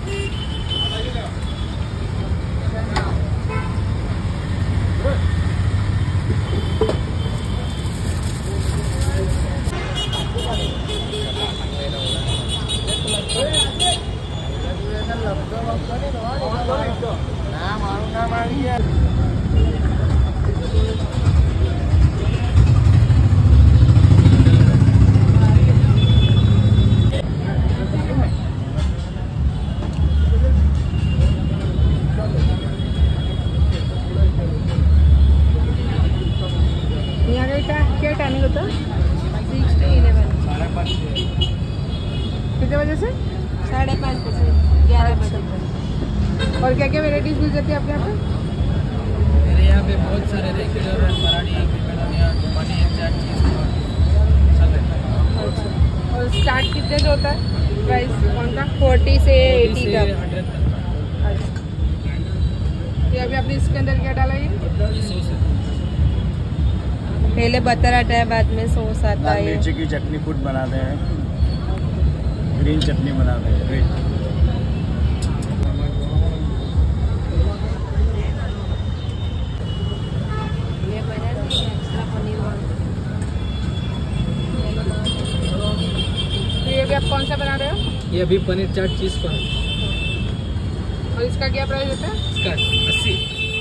क्या टाइमिंग होता है? 6 to 11। कितने बजे से? 5:30 से 11 बजे तक। और क्या क्या वेराइटीज मिल जाती है आपके यहाँ पे? मेरे यहाँ पे बहुत सारे रेगुलर पराठी, बिरयानी, पानी, चाट, चीज़ सब रहता है। अच्छा। और स्टार्ट कितने से होता है प्राइस कौन का? 40 से 80 से तक। 100 तक का। अच्छा। ये अभी आपने इसके अंदर क्या डाला? ये सॉस है। पहले बटर आता है, बाद में सॉस आता लाल है। मिर्ची की चटनी फूड बनाते हैं, ग्रीन चटनी बनाते हैं, रेड। ये बना दी एक्स्ट्रा पनीर वाला। तो ये भी आप कौन सा बना रहे हो? ये अभी पनीर चाट चीज़ पर और इसका क्या प्राइस होता है? इसका 80।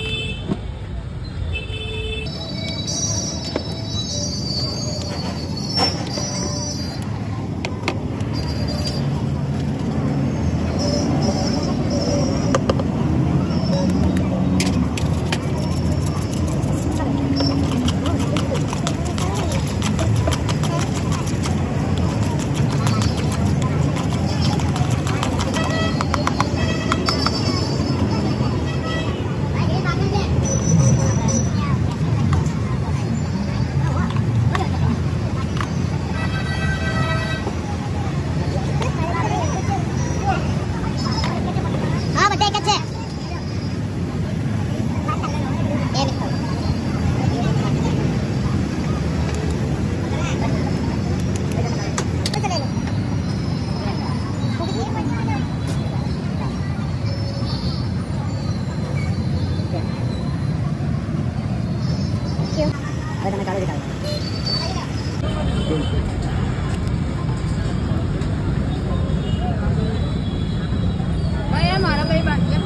भाई हमारा भाई बात कर।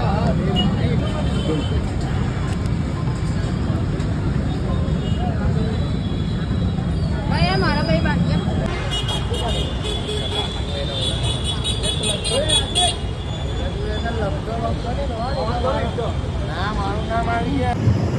भाई हमारा भाई बात कर।